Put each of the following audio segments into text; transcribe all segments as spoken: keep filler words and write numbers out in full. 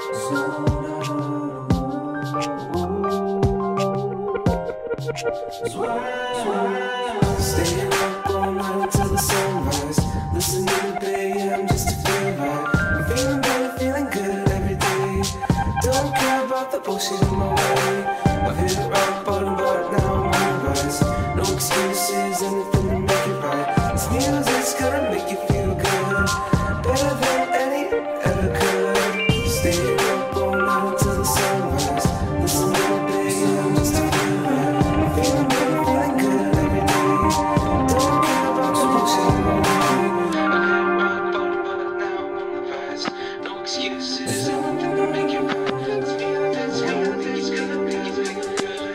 Staying up all night till the sunrise. Listening to Bay A M just to feel right. I'm feeling better, feeling good every day. Don't care about the bullshit in my way. I've hit rock bottom, but now I'm on the rise. No excuses, anything to make it right. This music's gonna make you feel good, better than any ever could. Staying up all night till the sunrise. Listening to Bay A M just to feel right. I'm feeling better, feeling good every day. Don't care about the bullshit in my way. I've hit rock bottom, but now I'm on the rise. No excuses, anything to make it right. This music's gonna make it's gonna make you feel good.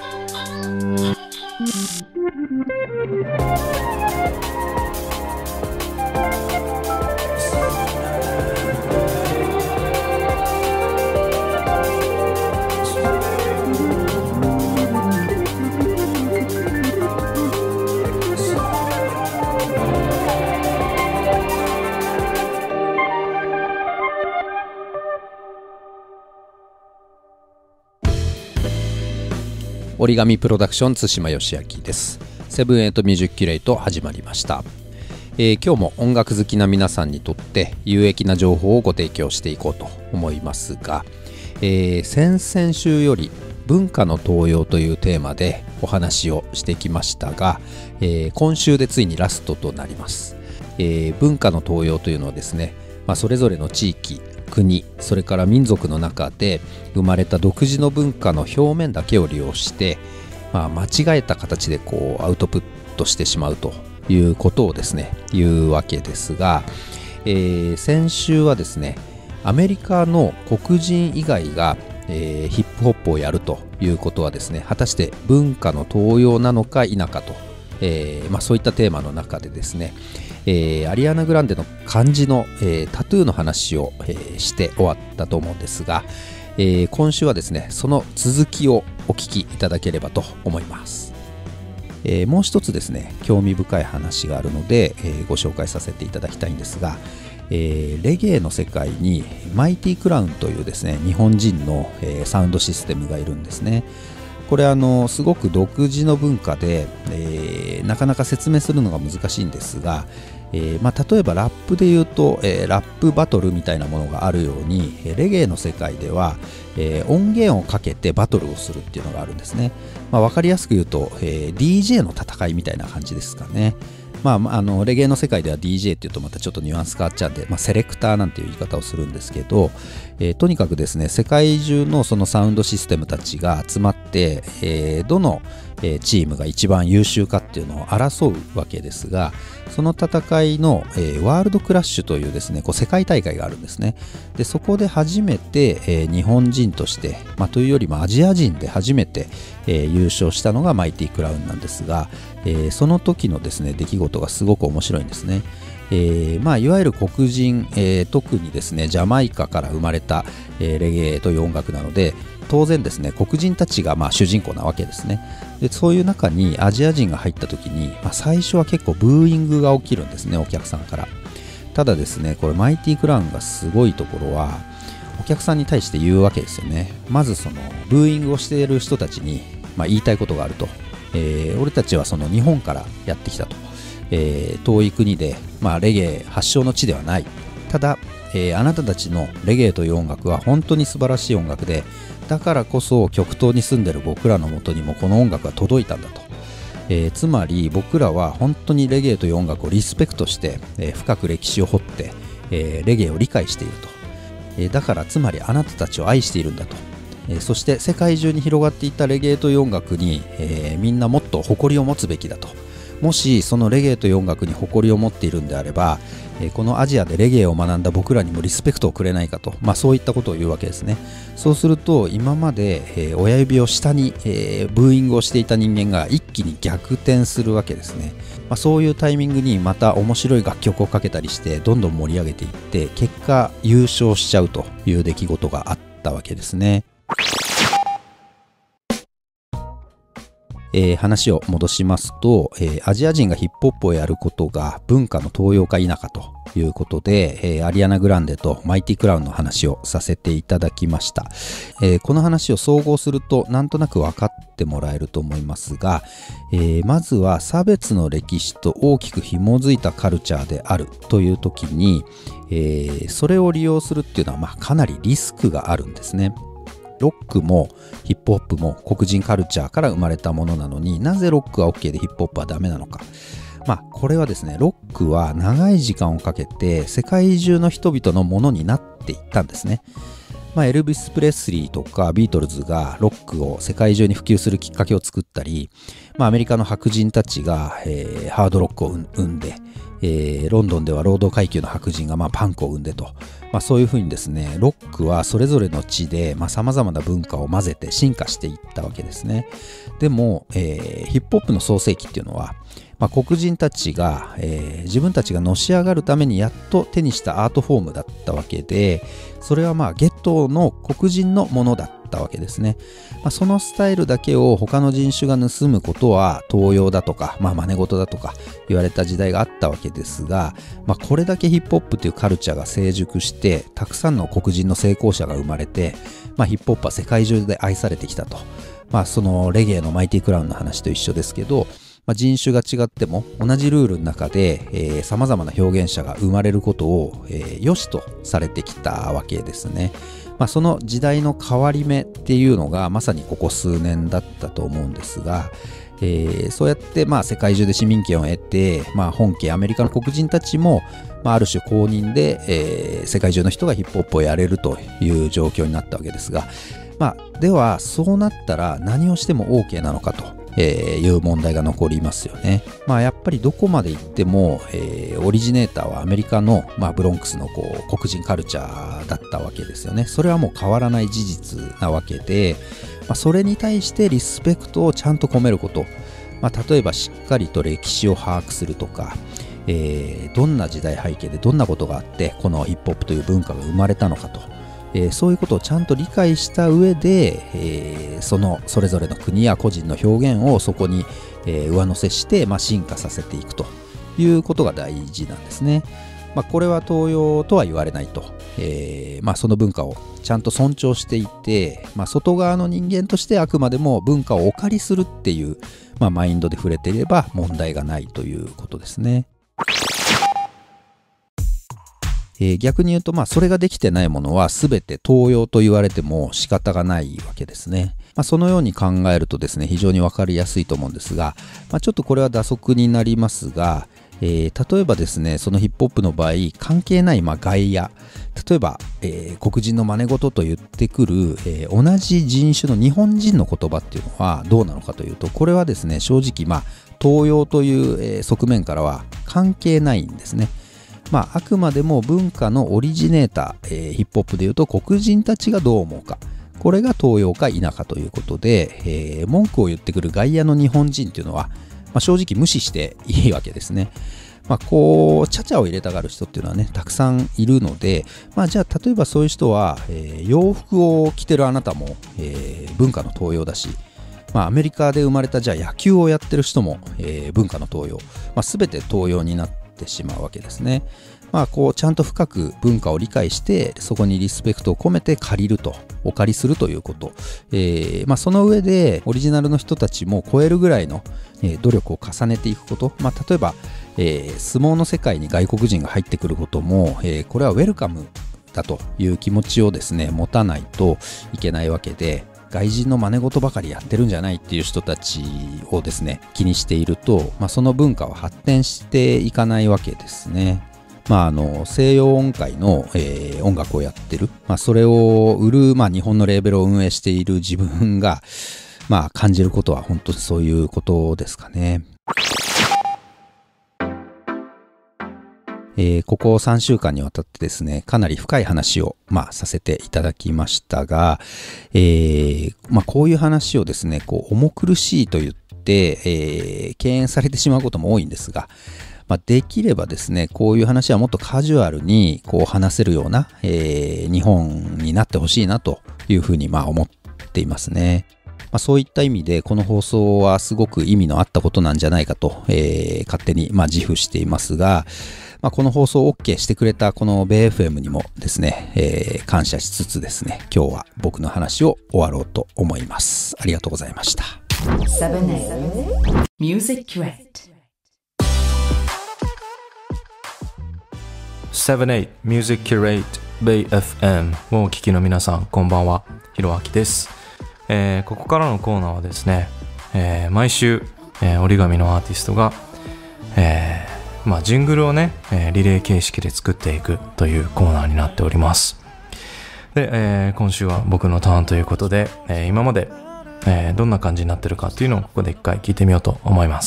折り紙プロダクション対馬義明です。セブンエイトミュージックキュレイト始まりました。えー、今日も音楽好きな皆さんにとって有益な情報をご提供していこうと思いますが、えー、先々週より文化の登用というテーマでお話をしてきましたが、えー、今週でついにラストとなります。えー、文化の登用というのはですね、まあ、それぞれの地域国、それから民族の中で生まれた独自の文化の表面だけを利用して、まあ、間違えた形でこうアウトプットしてしまうということをですね言うわけですが、えー、先週はですねアメリカの黒人以外が、えー、ヒップホップをやるということはですね果たして文化の登用なのか否かと、えーまあ、そういったテーマの中でですねえー、アリアナ・グランデの漢字の、えー、タトゥーの話を、えー、して終わったと思うんですが、えー、今週はですねその続きをお聞きいただければと思います。えー、もう一つですね興味深い話があるので、えー、ご紹介させていただきたいんですが、えー、レゲエの世界にマイティクラウンというですね日本人の、えー、サウンドシステムがいるんですね。これあのすごく独自の文化で、えー、なかなか説明するのが難しいんですが、えーまあ、例えばラップで言うと、えー、ラップバトルみたいなものがあるようにレゲエの世界では、えー、音源をかけてバトルをするっていうのがあるんですね。まあ、分かりやすく言うと、えー、ディージェー の戦いみたいな感じですかね。まあ、あのレゲエの世界では ディージェー っていうとまたちょっとニュアンス変わっちゃうんで、まあ、セレクターなんていう言い方をするんですけど、えー、とにかくですね世界中のそのサウンドシステムたちが集まって、えー、どのチームが一番優秀かっていうのを争うわけですが、その戦いの、えー、ワールドクラッシュというですねこう世界大会があるんですね。でそこで初めて、えー、日本人として、まあ、というよりもアジア人で初めて、えー、優勝したのがマイティクラウンなんですが、えー、その時のですね出来事がすごく面白いんですね。えーまあ、いわゆる黒人、えー、特にですねジャマイカから生まれた、えー、レゲエという音楽なので当然ですね黒人たちがまあ主人公なわけですね。でそういう中にアジア人が入った時に、まあ、最初は結構ブーイングが起きるんですねお客さんから。ただですねこれマイティクラウンがすごいところはお客さんに対して言うわけですよね。まずそのブーイングをしている人たちに、まあ、言いたいことがあると、えー、俺たちはその日本からやってきたと、えー、遠い国で、まあ、レゲエ発祥の地ではない。ただ、えー、あなたたちのレゲエという音楽は本当に素晴らしい音楽で、だからこそ極東に住んでる僕らのもとにもこの音楽が届いたんだと、えー、つまり僕らは本当にレゲエという音楽をリスペクトして、えー、深く歴史を掘って、えー、レゲエを理解していると、えー、だからつまりあなたたちを愛しているんだと、えー、そして世界中に広がっていったレゲエという音楽に、えー、みんなもっと誇りを持つべきだと。もしそのレゲエという音楽に誇りを持っているんであれば、えー、このアジアでレゲエを学んだ僕らにもリスペクトをくれないかと、まあ、そういったことを言うわけですね。そうすると今まで、えー、親指を下に、えー、ブーイングをしていた人間が一気に逆転するわけですね。まあ、そういうタイミングにまた面白い楽曲をかけたりしてどんどん盛り上げていって結果優勝しちゃうという出来事があったわけですね。 えー、話を戻しますと、えー、アジア人がヒップホップをやることが文化の東洋化否かということで、えー、アリアナ・グランデとマイティ・クラウンの話をさせていただきました。えー、この話を総合するとなんとなく分かってもらえると思いますが、えー、まずは差別の歴史と大きく紐づいたカルチャーであるという時に、えー、それを利用するっていうのは、まあ、かなりリスクがあるんですね。ロックもヒップホップも黒人カルチャーから生まれたものなのに、なぜロックは OK でヒップホップはダメなのか。まあこれはですね、ロックは長い時間をかけて世界中の人々のものになっていったんですね。まあ、エルビス・プレスリーとかビートルズがロックを世界中に普及するきっかけを作ったり、まあ、アメリカの白人たちが、えー、ハードロックを生んで、えー、ロンドンでは労働階級の白人がまあパンクを生んでと、まあ、そういうふうにですね、ロックはそれぞれの地でさまざ、まな文化を混ぜて進化していったわけですね。でも、えー、ヒップホップの創世期っていうのは、まあ、黒人たちが、えー、自分たちがのし上がるためにやっと手にしたアートフォームだったわけで、それはまあゲットの黒人のものだったわけですね。まあ、そのスタイルだけを他の人種が盗むことは東洋だとか、まあ、真似事だとか言われた時代があったわけですが、まあ、これだけヒップホップというカルチャーが成熟してたくさんの黒人の成功者が生まれて、まあ、ヒップホップは世界中で愛されてきたと。まあ、そのレゲエのマイティクラウンの話と一緒ですけど、まあ、人種が違っても同じルールの中でさまざまな表現者が生まれることを、えー、良しとされてきたわけですね。まあ、その時代の変わり目っていうのがまさにここ数年だったと思うんですが、えー、そうやってまあ世界中で市民権を得て、まあ、本家アメリカの黒人たちも、まあ、ある種公認で、えー、世界中の人がヒップホップをやれるという状況になったわけですが、まあ、ではそうなったら何をしても OK なのかとえー、いう問題が残りますよね。まあやっぱりどこまで行っても、えー、オリジネーターはアメリカの、まあ、ブロンクスのこう黒人カルチャーだったわけですよね。それはもう変わらない事実なわけで、まあ、それに対してリスペクトをちゃんと込めること、まあ、例えばしっかりと歴史を把握するとか、えー、どんな時代背景でどんなことがあってこのヒップホップという文化が生まれたのかと。えー、そういうことをちゃんと理解した上で、えー、そのそれぞれの国や個人の表現をそこに、えー、上乗せして、まあ、進化させていくということが大事なんですね。まあ、これは東洋とは言われないと、えーまあ、その文化をちゃんと尊重していて、まあ、外側の人間としてあくまでも文化をお借りするっていう、まあ、マインドで触れていれば問題がないということですね。えー、逆に言うと、まあ、それができてないものは全て東洋と言われても仕方がないわけですね。まあ、そのように考えるとですね、非常に分かりやすいと思うんですが、まあ、ちょっとこれは打足になりますが、えー、例えばですね、そのヒップホップの場合、関係ないまあ外野、例えば、えー、黒人の真似事と言ってくる、えー、同じ人種の日本人の言葉っていうのはどうなのかというと、これはですね、正直、まあ、東洋という、えー、側面からは関係ないんですね。まあ、あくまでも文化のオリジネーター、えー、ヒップホップでいうと黒人たちがどう思うか、これが東洋か否かということで、えー、文句を言ってくる外野の日本人っていうのは、まあ、正直無視していいわけですね。まあ、こうちゃちゃを入れたがる人っていうのはね、たくさんいるので、まあ、じゃあ例えばそういう人は、えー、洋服を着てるあなたも、えー、文化の東洋だし、まあ、アメリカで生まれたじゃあ野球をやってる人も、えー、文化の東洋、まあ、全て東洋になってしまうわけですね。まあ、こうちゃんと深く文化を理解してそこにリスペクトを込めて借りると、お借りするということ、えーまあ、その上でオリジナルの人たちも超えるぐらいの、えー、努力を重ねていくこと、まあ、例えば、えー、相撲の世界に外国人が入ってくることも、えー、これはウェルカムだという気持ちをですね持たないといけないわけで、外人の真似事ばかりやってるんじゃないっていう人たちをですね気にしていると、まあ、その文化は発展していかないわけですね。まあ、あの西洋音階の、えー、音楽をやってる、まあ、それを売る、まあ、日本のレーベルを運営している自分が、まあ、感じることは本当にそういうことですかね。えー、ここさんしゅうかんにわたってですね、かなり深い話を、まあ、させていただきましたが、えーまあ、こういう話をですね、こう重苦しいと言って、えー、敬遠されてしまうことも多いんですが、まあ、できればですね、こういう話はもっとカジュアルにこう話せるような、えー、日本になってほしいなというふうにまあ思っていますね。 まあ、そういった意味でこの放送はすごく意味のあったことなんじゃないかと、えー、勝手にまあ自負していますが、まあ、この放送を OK してくれたこのベイ エフエム にもですね、えー、感謝しつつですね、今日は僕の話を終わろうと思います。ありがとうございました。セブンエイト Music Crate セブンエイト Music Curate Bay エフエム をお聞きの皆さん、こんばんは。ひろあきです。えー、ここからのコーナーはですね、えー、毎週、えー、折り紙のアーティストが、えーまあ、ジングルをね、えー、リレー形式で作っていくというコーナーになっております。で、えー、今週は僕のターンということで、えー、今まで、えー、どんな感じになってるかっていうのをここで一回聞いてみようと思います。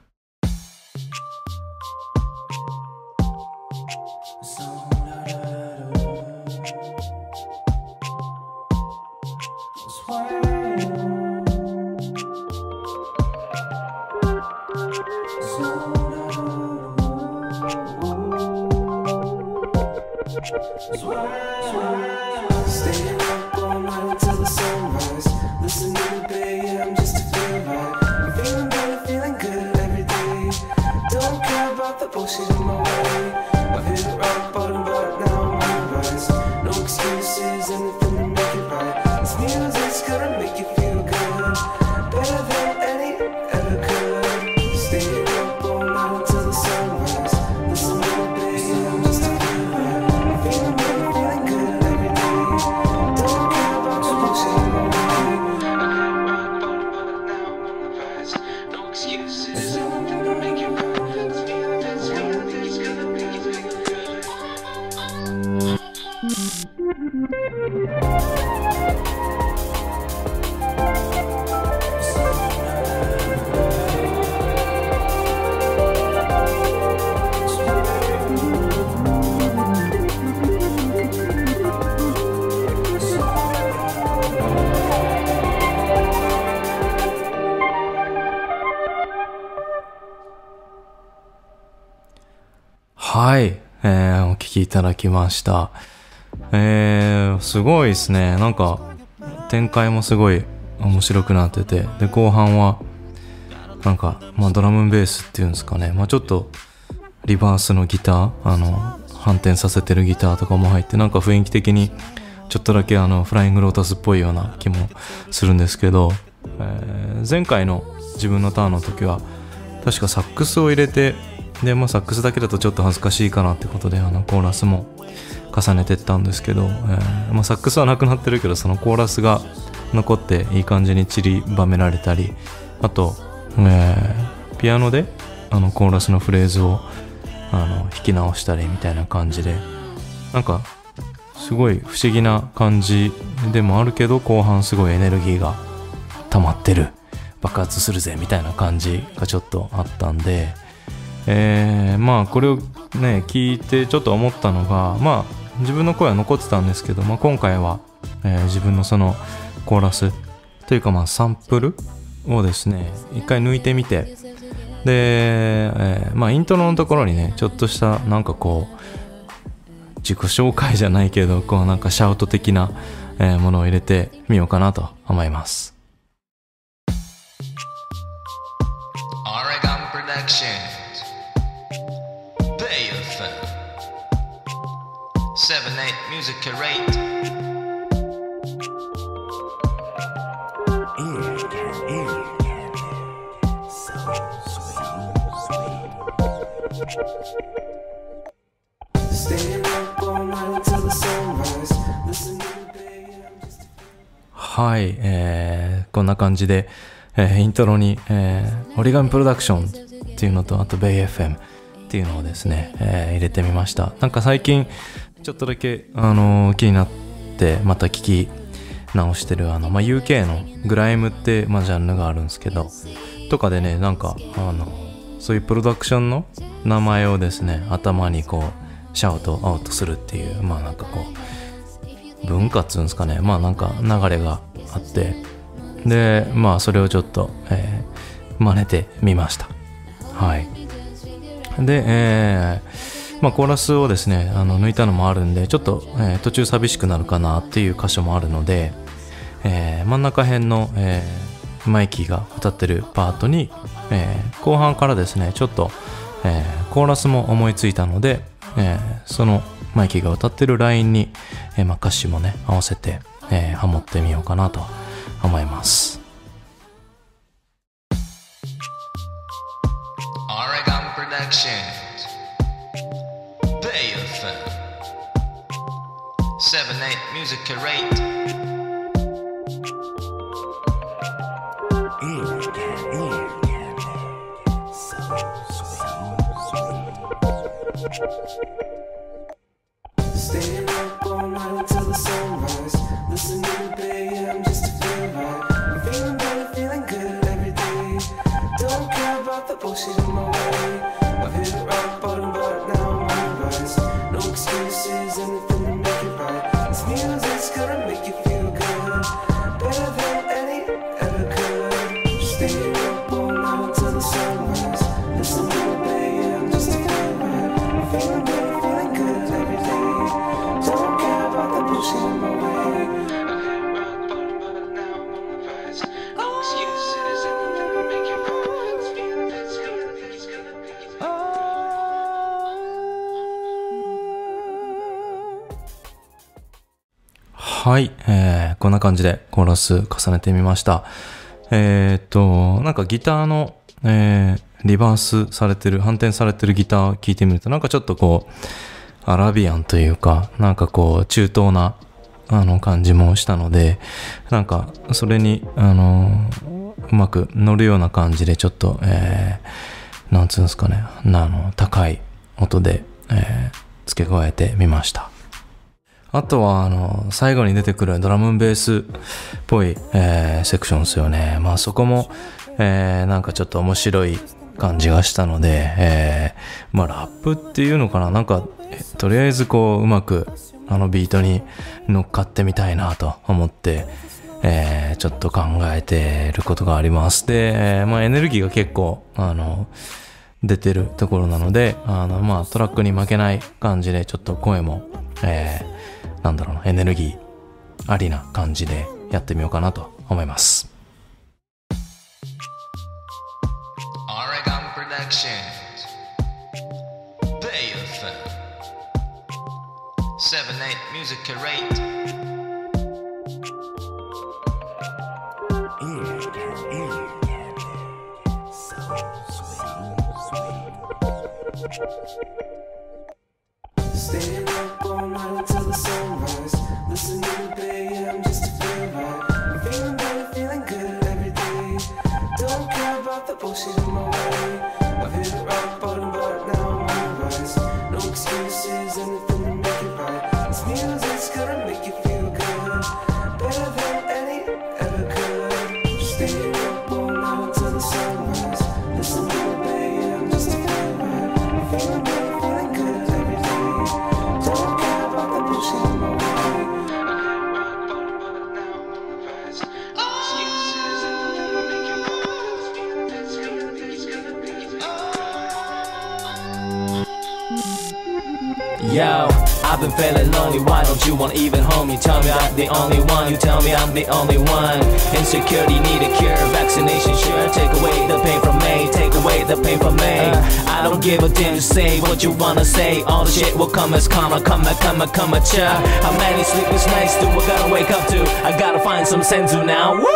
Staying up all night until the sunrise. Listening to Bay A M just to feel right. I'm feeling better, feeling good every day. Don't care about the bullshit in my way. I've hit rock bottom, but now I'm on the rise. No excuses, anything to make it right. This music's gonna make you feel good, better than any ever could. Staying up all night until the sunrise. Listening to Bay A M just to feel right. I'm feeling better, feeling good every day. Don't care about the bullshit in my way. Rock bottom, but now I'm on the rise. No excuses, anything to make it right. This music's gonna make you feel good. はい、えー、お聞きいただきました。えー、すごいですね。なんか展開もすごい面白くなってて、で後半はなんか、まあ、ドラムンベースっていうんですかね、まあ、ちょっとリバースのギター、あの反転させてるギターとかも入って、なんか雰囲気的にちょっとだけあのフライングロータスっぽいような気もするんですけど、えー、前回の自分のターンの時は確かサックスを入れて、で、まあ、サックスだけだとちょっと恥ずかしいかなってことで、あのコーラスも重ねてったんですけど、えーまあ、サックスはなくなってるけど、そのコーラスが残っていい感じに散りばめられたり、あと、えー、ピアノであのコーラスのフレーズをあの弾き直したりみたいな感じで、なんかすごい不思議な感じでもあるけど、後半すごいエネルギーが溜まってる、爆発するぜみたいな感じがちょっとあったんで、えー、まあこれをね聞いてちょっと思ったのが、まあ自分の声は残ってたんですけど、まあ、今回は、えー、自分のそのコーラスというか、まあサンプルをですね一回抜いてみて、で、えー、まあイントロのところにねちょっとしたなんかこう自己紹介じゃないけど、こうなんかシャウト的な、えー、ものを入れてみようかなと思います。 Oregon Productions Bay エフエム セブンエイト Music Curate Staying up all night until the sunrise. Listening to Bay A M just to... はい、えー、こんな感じで、えー、イントロに、えー、オリガミプロダクションっていうのと、あと ベイエフエム っていうのをですね、えー、入れてみました。なんか最近ちょっとだけ、あのー、気になってまた聞き直してるあの、まあ、ユーケー のグライムって、まあ、ジャンルがあるんですけど、とかでね、なんかあのそういうプロダクションの名前をですね頭にこうシャウトアウトするっていう、まあなんかこう文化っつうんですかね、まあなんか流れがあって、でまあそれをちょっと、えー、真似てみました。はい。で、えー、まあコーラスをですねあの抜いたのもあるんで、ちょっと、えー、途中寂しくなるかなっていう箇所もあるので、 えー、真ん中辺の、えー、マイキーが歌ってるパートに、えー、後半からですねちょっと、えー、コーラスも思いついたので、えー、そのマイキーが歌ってるラインに、えーまあ、歌詞もね合わせて、えー、ハモってみようかなと思います。 Oregon Productions Bay エフエム セブンエイト Music Curate Staying up all night until the sunrise. Listening to Bay A M just to feel right. I'm feeling better, feeling good every day. Don't care about the bullshit in my way. I've hit rock bottom, but now I'm on the rise. No excuses, anything to make it right. This music's gonna make you feel good, better than any ever could. Staying up all night until the sunrise. Listening to Bay A M just to feel right. I'm feeling better, feeling good every day. Don't care about the bullshit in my way. I've hit rock bottom, but now I'm on the rise. No excuses, anything to make it right. This music's gonna, it's gonna make you feel good. はい、えー、こんな感じでコーラス重ねてみました。えー、っとなんかギターの、えー、リバースされてる反転されてるギター聴いてみるとなんかちょっとこうアラビアンというかなんかこう中東なあの感じもしたのでなんかそれにあのうまく乗るような感じでちょっと、えー、なんつうんですかねあの高い音で、えー、付け加えてみました。あとは、あの、最後に出てくるドラムンベースっぽい、えー、セクションですよね。まあそこも、えー、なんかちょっと面白い感じがしたので、えー、まあラップっていうのかななんか、とりあえずこう、うまく、あのビートに乗っかってみたいなと思って、えー、ちょっと考えてることがあります。で、えー、まあエネルギーが結構、あの、出てるところなので、あの、まあトラックに負けない感じで、ちょっと声も、えー、なんだろうな、エネルギーありな感じでやってみようかなと思います。 Oregon Productions Bay エフエム セブンエイト Music Curate Staying up all night until the sunrise. Listening to Bay A M just to feel right. I'm feeling better, feeling good every day. Don't care about the bullshit in my way. I've hit rock bottom, but now I'm on the rise. No excuses, anything to make it right. This music's gonna make you feel good, better than any ever could. Staying up all night until the sunrise. Listening to Bay A M just to feel right. I'm feeling better, feeling good every day. Don't care about the bullshit in my way. Rock bottom, but now I'm on the rise. No excuses, anything to make it right. It's gonna, it's gonna make you feel good. Yo, I've been feeling lonely, why don't you want even home? You tell me I'm the only one, you tell me I'm the only one. Insecurity need a cure, vaccination sure. Take away the pain from me, take away the pain from me. I don't give a damn, just say what you wanna say. All the shit will come as karma, come a, come a, come a cha. How many sleepless nights do I gotta wake up to? I gotta find some senzu now. Woo!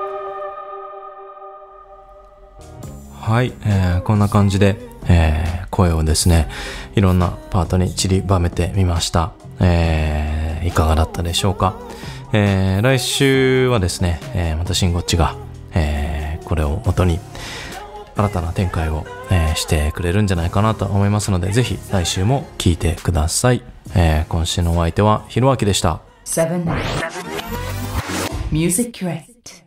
はい、えー、こんな感じで、えー、声をですねいろんなパートに散りばめてみました。えー、いかがだったでしょうか。えー、来週はですね、えー、またしんごっちが、えー、これを元に新たな展開を、えー、してくれるんじゃないかなと思いますので、ぜひ来週も聞いてください。えー、今週のお相手はひろあきでした。 セブン Music Curate。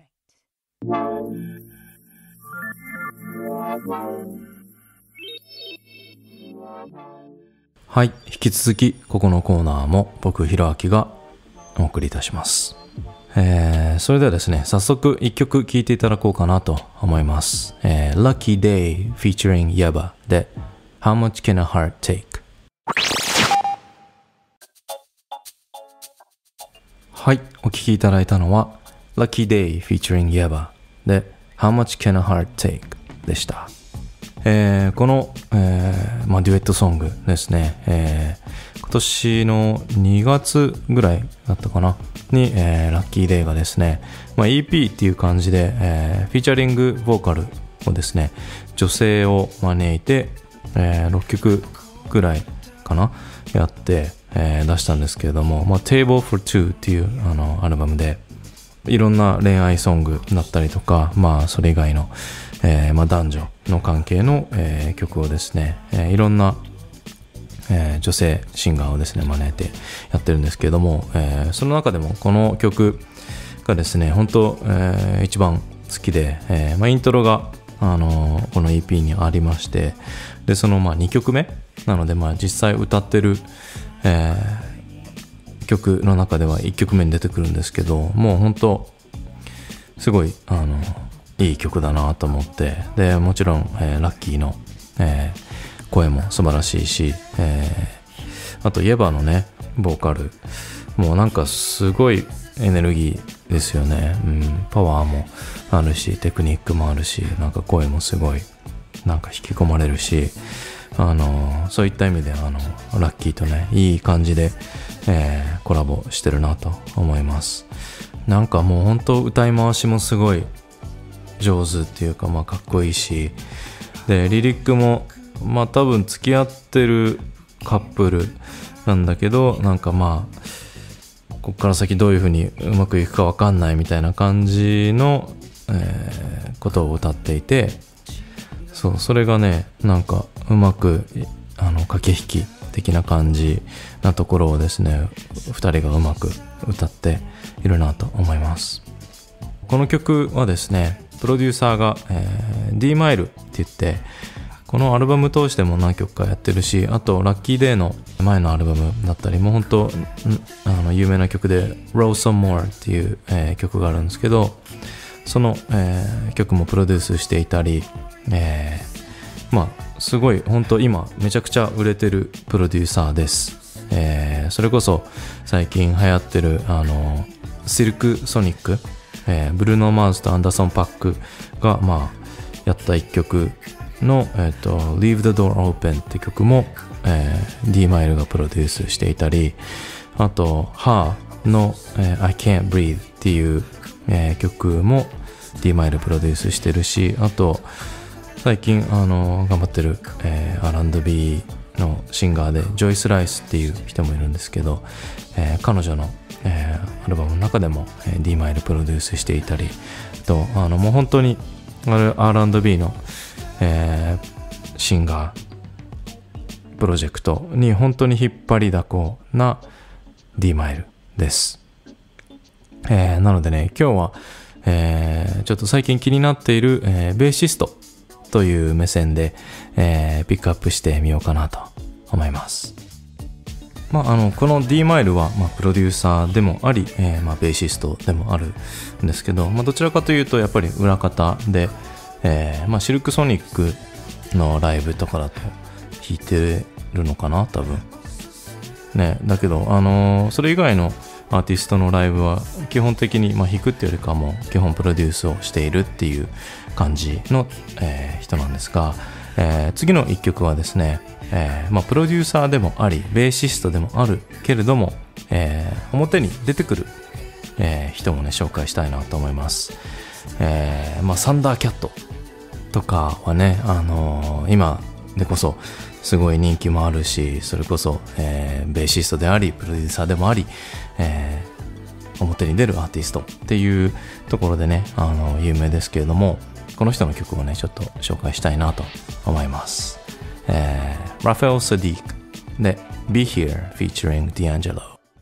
はい、引き続きここのコーナーも僕ひろあきがお送りいたします。えー、それではですね、早速一曲聴いていただこうかなと思います。えー、Lucky Day featuring Yaba で How Much Can a Heart Take。 はい、お聴きいただいたのは Lucky Day featuring Yeba で How much can a heart take でした。えー、この、えーまあ、デュエットソングですね、えー、今年のにがつぐらいだったかなに、えー、ラッキーデイがですね、まあ、イーピー っていう感じで、えー、フィーチャリングボーカルをですね、女性を招いて、えー、ろっきょくぐらいかなやって、えー、出したんですけれども、まあ、Table for Two っていうあのアルバムでいろんな恋愛ソングだったりとか、まあそれ以外の、えーまあ、男女の関係の、えー、曲をですね、えー、いろんな、えー、女性シンガーをですね招いてやってるんですけれども、えー、その中でもこの曲がですね本当、えー、一番好きで、えーまあ、イントロが、あのー、この イーピー にありまして、でそのまあにきょくめなので、まあ実際歌ってる、えー、曲の中ではいっきょくめに出てくるんですけど、もう本当すごいあのいい曲だなと思って、でもちろん、えー、ラッキーの、えー、声も素晴らしいし、えー、あとイエバのねボーカルもうなんかすごいエネルギーですよね、うん、パワーもあるしテクニックもあるし、なんか声もすごいなんか引き込まれるし、あのそういった意味であのラッキーとねいい感じで、えー、コラボしてるなと思います。なんかもう本当歌い回しもすごい上手っていうか、まあかっこいいし、でリリックもまあ多分付き合ってるカップルなんだけど、なんかまあこっから先どういう風にうまくいくか分かんないみたいな感じの、えー、ことを歌っていて、そうそれがねなんかうまくあの駆け引き的な感じなところをですねふたりがうまく歌っているなと思います。この曲はですねプロデューサーが、えー、D マイルって言ってこのアルバム通しても何曲かやってるし、あとラッキーデーの前のアルバムだったりも本当あの有名な曲で Roll Some More っていう、えー、曲があるんですけど、その、えー、曲もプロデュースしていたり、えー、まあすごい本当今めちゃくちゃ売れてるプロデューサーです。えー、それこそ最近流行ってるあのシルクソニック、えー、ブルーノ・マーズとアンダーソン・パックがまあやった一曲の、えー、と Leave the Door Open って曲も、えー、D マイルがプロデュースしていたり、あと Her の、えー、I Can't Breathe っていう、えー、曲も D マイルプロデュースしてるし、あと最近あの頑張ってる、えー、アールアンドビー のシンガーでジョイス・ライスっていう人もいるんですけど、えー、彼女の、えー、アルバムの中でも、えー、D マイルプロデュースしていたりと、あのもう本当に アールアンドビー のえー、シンガープロジェクトに本当に引っ張りだこな D マイルです。えー、なのでね今日は、えー、ちょっと最近気になっている、えー、ベーシストという目線で、えー、ピックアップしてみようかなと思います。まあ、あのこの D マイルは、まあ、プロデューサーでもあり、えーまあ、ベーシストでもあるんですけど、まあ、どちらかというとやっぱり裏方でえーまあ、シルクソニックのライブとかだと弾いてるのかな多分ね。だけど、あのー、それ以外のアーティストのライブは基本的に、まあ、弾くっていうよりかも基本プロデュースをしているっていう感じの、えー、人なんですが、えー、次の一曲はですね、えーまあ、プロデューサーでもありベーシストでもあるけれども、えー、表に出てくる、えー、人もね紹介したいなと思います。えーまあ、サンダーキャットとかはね、あのー、今でこそすごい人気もあるし、それこそ、えー、ベーシストでありプロデューサーでもあり、えー、表に出るアーティストっていうところでね、あのー、有名ですけれども、この人の曲をねちょっと紹介したいなと思います。えー、ラファエル・サディークで Be Here featuring D'Angelo。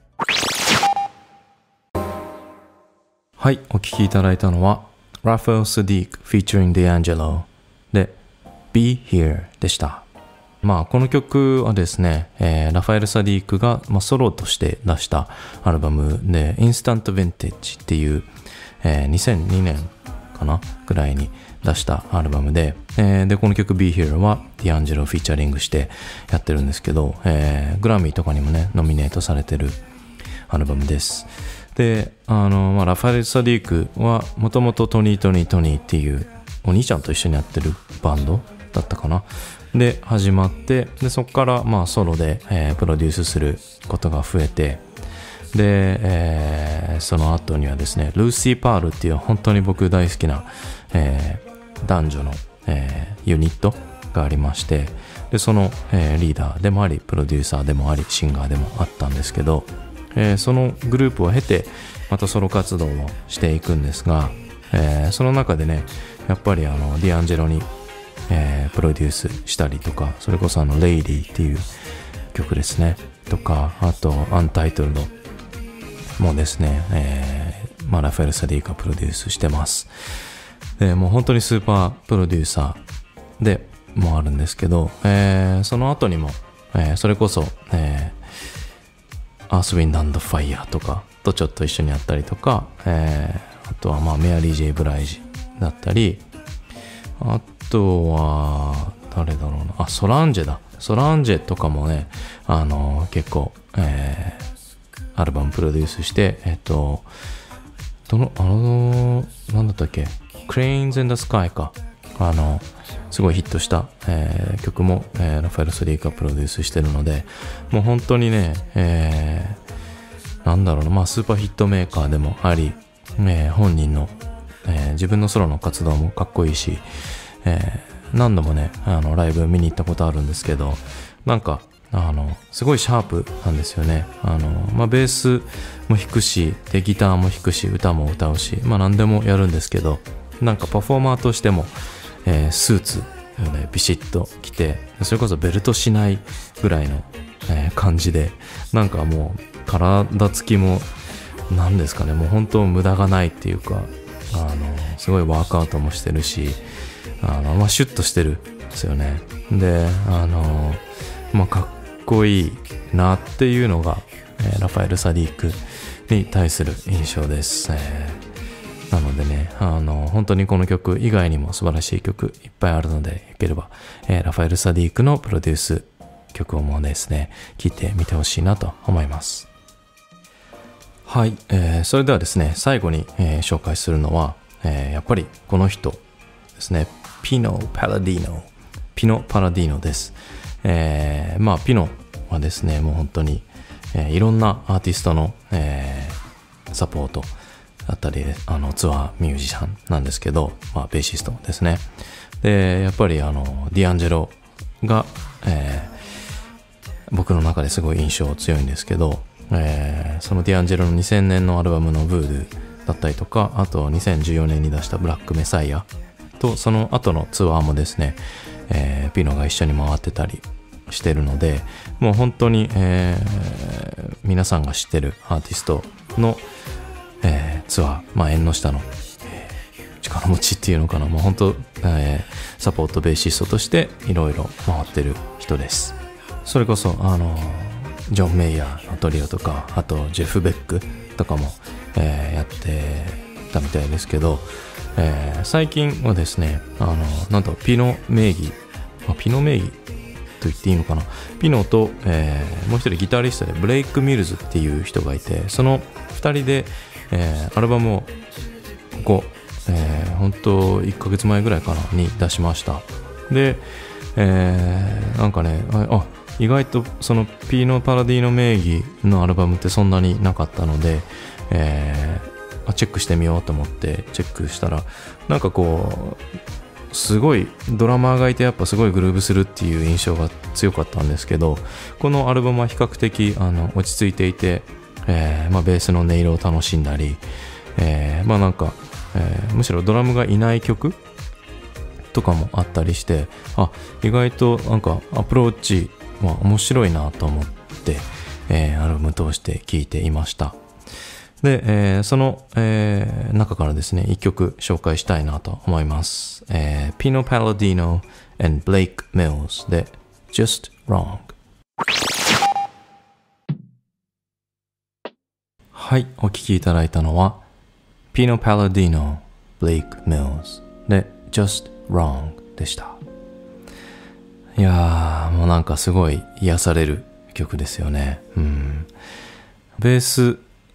はい、お聴きいただいたのはラファエル・サディーク featuring D'Angelo で Be Here でした。まあこの曲はですね、えー、ラファエル・サディークが、まあ、ソロとして出したアルバムで Instant Vintage っていう、えー、にせんにねんかなぐらいに出したアルバムで、えー、でこの曲 Be Here は D'Angelo フィーチャリングしてやってるんですけど、えー、グラミーとかにもねノミネートされてるアルバムです。 で、あの、まあ、ラファエル・サディークはもともとトニートニートニーっていうお兄ちゃんと一緒にやってるバンドだったかな。で、始まって、で、そこからまあソロで、えー、プロデュースすることが増えて、で、えー、その後にはですね、ルーシー・パールっていう本当に僕大好きな、えー、男女の、えー、ユニットがありまして、で、その、えー、リーダーでもあり、プロデューサーでもあり、シンガーでもあったんですけど、えー、そのグループを経て、またソロ活動をしていくんですが、えー、その中でね、やっぱりあの、ディアンジェロに、えー、プロデュースしたりとか、それこそあの、レイリーっていう曲ですね、とか、あと、アンタイトルドもですね、えー、まあ、ラファエル・サディークがプロデュースしてます。で、もう本当にスーパープロデューサーでもあるんですけど、えー、その後にも、えー、それこそ、えー、アース・ウィンド・アンド・ファイヤーとかとちょっと一緒にやったりとか、えー、あとはまあ、メアリー・ジェイ・ブライジだったり、あとは、誰だろうな、あ、ソランジェだ。ソランジェとかもね、あのー、結構、えー、アルバムプロデュースして、えっと、どの、あのー、なんだったっけ、Cranes in the Sky か。あの、すごいヒットした、えー、曲も、えー、ラファエル・サディークがプロデュースしてるので、もう本当にね、えー、なんだろうな、まあスーパーヒットメーカーでもあり、えー、本人の、えー、自分のソロの活動もかっこいいし、えー、何度もね、あの、ライブ見に行ったことあるんですけど、なんか、あの、すごいシャープなんですよね。あの、まあ、ベースも弾くし、で、ギターも弾くし、歌も歌うし、まあ、何でもやるんですけど、なんかパフォーマーとしても、えー、スーツをね、ビシッと着て、それこそベルトしないぐらいの、えー、感じで、なんかもう、体つきも、なんですかね、もう本当無駄がないっていうか、あの、すごいワークアウトもしてるし、あの、まあ、シュッとしてるんですよね。で、あの、まあ、かっこいいなっていうのが、えー、ラファエル・サディークに対する印象です、えー、なのでね、あの本当にこの曲以外にも素晴らしい曲いっぱいあるので、よければ、えー、ラファエル・サディークのプロデュース曲をもですね、聴いてみてほしいなと思います。はい、えー、それではですね、最後に、えー、紹介するのは、えー、やっぱりこの人ですね、ピノ・パラディーノピノ・パラディーノです。えー、まあピノはですね、もう本当に、えー、いろんなアーティストの、えー、サポートだったり、あのツアーミュージシャンなんですけど、まあベーシストですね。で、やっぱりあのディアンジェロが、えー、僕の中ですごい印象強いんですけど、えー、そのディアンジェロのにせんねんのアルバムのブードゥだったりとか、あとにせんじゅうよねんに出したブラックメサイアと、その後のツアーもですね、えー、ピノが一緒に回ってたりしてるので、もう本当に、えー、皆さんが知ってるアーティストの、えー、ツアー、まあ縁の下の、えー、力持ちっていうのかな、もう本当、えー、サポートベーシストとしていろいろ回ってる人です。それこそあのジョン・メイヤーのトリオとか、あとジェフ・ベックとかも、えー、やってたみたいですけど、えー、最近はですね、あのなんとピノ名義、あ、ピノ名義と言っていいのかな、ピノと、えー、もう一人ギタリストでブレイク・ミルズっていう人がいて、その二人で、えー、アルバムをここ、えー、本当いっかげつまえぐらいかなに出しました。で、えー、なんかね、あ、あ意外とそのピノ・パラディーノ名義のアルバムってそんなになかったので、えー、チェックしてみようと思ってチェックしたら、なんかこうすごいドラマーがいて、やっぱすごいグルーブするっていう印象が強かったんですけど、このアルバムは比較的あの落ち着いていて、えーまあ、ベースの音色を楽しんだり、えー、まあなんか、えー、むしろドラムがいない曲とかもあったりして、あ、意外となんかアプローチは面白いなと思って、えー、アルバム通して聴いていました。で、えー、その、えー、中からですね、一曲紹介したいなと思います。えー、Pino Palladino and Blake Mills で Just Wrong。はい、お聴きいただいたのは Pino Palladino, Blake Mills で Just Wrong でした。いやー、もうなんかすごい癒される曲ですよね。うん。ベース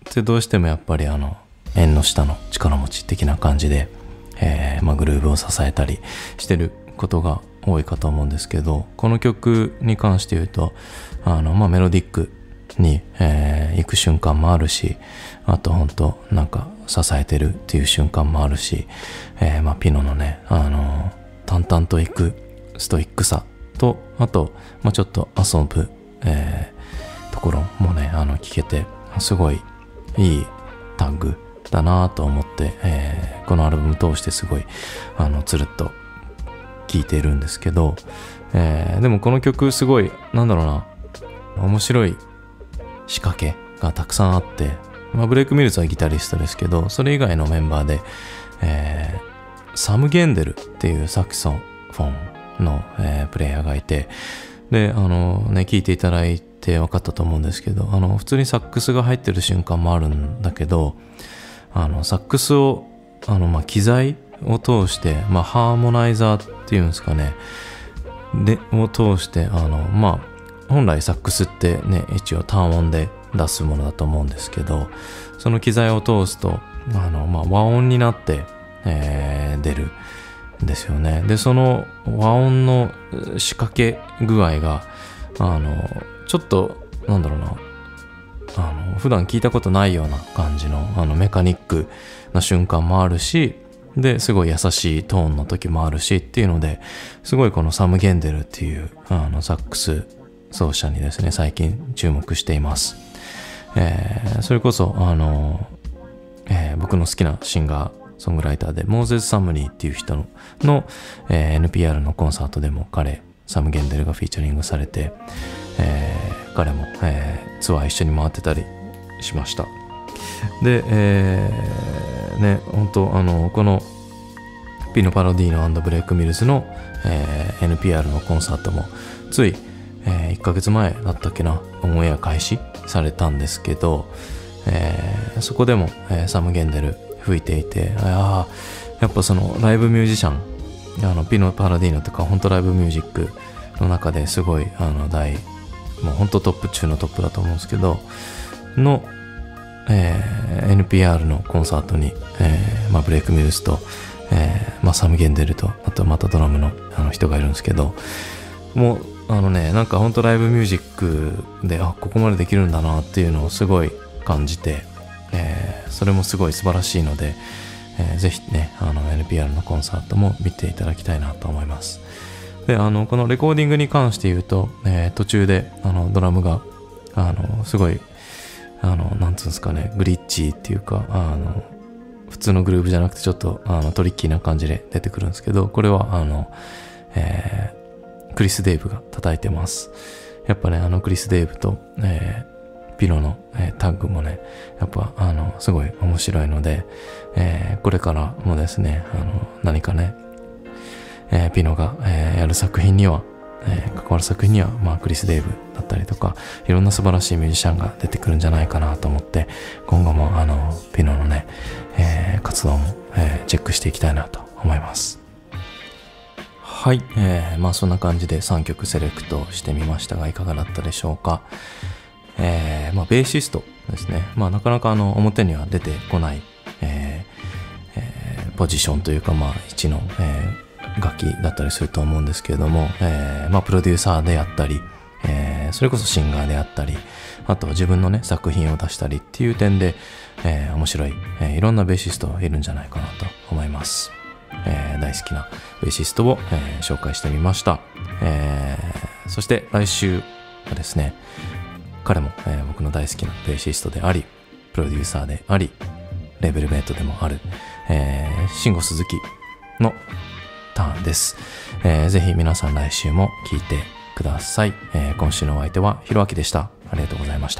ってどうしてもやっぱりあの縁の下の力持ち的な感じで、えーまあ、グルーヴを支えたりしてることが多いかと思うんですけど、この曲に関して言うとあの、まあ、メロディックに、えー、行く瞬間もあるし、あと本当なんか支えてるっていう瞬間もあるし、えーまあ、ピノのね、あの淡々と行くストイックさと、あと、まあ、ちょっと遊ぶ、えー、ところもねあの聞けてすごいいいタッグだなと思って、えー、このアルバム通してすごいあのつるっと聴いているんですけど、えー、でもこの曲すごいなんだろうな、面白い仕掛けがたくさんあって、まあ、ブレイク・ミルズはギタリストですけど、それ以外のメンバーで、えー、サム・ゲンデルっていうサクソフォンの、えー、プレイヤーがいて、であのね聴いていただいて分かったと思うんですけど、あの普通にサックスが入ってる瞬間もあるんだけど、あのサックスをあの、まあ、機材を通して、まあ、ハーモナイザーっていうんですかね、でを通してあのまあ本来サックスってね一応単音で出すものだと思うんですけど、その機材を通すとあの、まあ、和音になって、えー、出るんですよね。でその和音の仕掛け具合があのちょっとなんだろうな、あの普段聞いたことないような感じのあのメカニックな瞬間もあるし、ですごい優しいトーンの時もあるしっていうので、すごいこのサム・ゲンデルっていうあのサックス奏者にですね最近注目しています。えー、それこそあの、えー、僕の好きなシンガーソングライターでモーゼス・サムニーっていう人 の, の、えー、エヌピーアール のコンサートでも彼サム・ゲンデルがフィーチャリングされて、えー、彼も、えー、ツアー一緒に回ってたりしました。で、えー、ね本当あのこのピノ・パロディーノ&ブレイク・ミルズの、えー、エヌピーアール のコンサートもつい、えー、いっかげつまえだったっけな、オンエア開始されたんですけど、えー、そこでも、えー、サム・ゲンデル吹いていて、あやっぱそのライブミュージシャン、あのピノ・パラディーノとか本当ライブミュージックの中ですごいあの大もう本当トップ中のトップだと思うんですけどの、えー、エヌピーアール のコンサートに、えーまあ、ブレイク・ミルズと、えーまあ、サム・ゲンデルとあとまたドラムの、あの人がいるんですけど、もうあのねなんか本当ライブミュージックであここまでできるんだなっていうのをすごい感じて、えー、それもすごい素晴らしいので、えー、ぜひねあの エヌピーアール のコンサートも見ていただきたいなと思います。であのこのレコーディングに関して言うと、えー、途中であのドラムがあのすごいあのなんつうんですかねグリッチーっていうかあの普通のグルーヴじゃなくてちょっとあのトリッキーな感じで出てくるんですけど、これはあの、えー、クリス・デイブが叩いてます。やっぱねあのクリス・デイブと、えー、ピノの、えー、タッグもねやっぱあのすごい面白いので、えー、これからもですねあの何かね、えー、ピノが、えー、やる作品には、えー、関わる作品には、まあ、クリス・デイブだったりとかいろんな素晴らしいミュージシャンが出てくるんじゃないかなと思って、今後もあのピノのね、えー、活動も、えー、チェックしていきたいなと思います。はい、えー、まあそんな感じでさんきょくセレクトしてみましたがいかがだったでしょうか。えー、まあベーシストですね。まあなかなかあの表には出てこない、えーえー、ポジションというかまあ一の、えー、楽器だったりすると思うんですけれども、えー、まあプロデューサーであったり、えー、それこそシンガーであったり、あと自分のね作品を出したりっていう点で、えー、面白い、えー、いろんなベーシストいるんじゃないかなと思います。えー、大好きなベーシストを、えー、紹介してみました。えー、そして来週はですね、彼も、えー、僕の大好きなベーシストであり、プロデューサーであり、レーベルメイトでもある、えー、慎吾鈴木のターンです。えー、ぜひ皆さん来週も聞いてください。えー、今週のお相手はひろあきでした。ありがとうございました。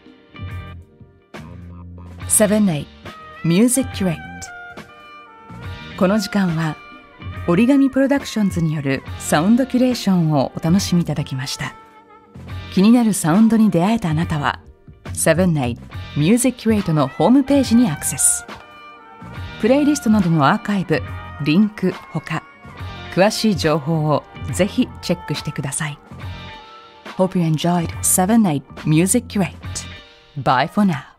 セブンエイミュージックキュレイト。この時間は折り紙プロダクションズによるサウンドキュレーションをお楽しみいただきました。気になるサウンドに出会えたあなたはセブンエイミュージックキュレイトのホームページにアクセス。プレイリストなどのアーカイブ、リンクほか詳しい情報をぜひチェックしてください。Hope you enjoyed セブンエイ Music Curate. Bye for now.